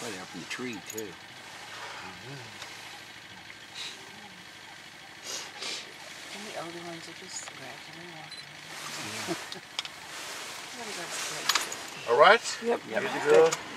Right up in the tree, too. And the older ones are just scratching and walking. Yeah. Everybody's crazy. All right? Yep. Good to go.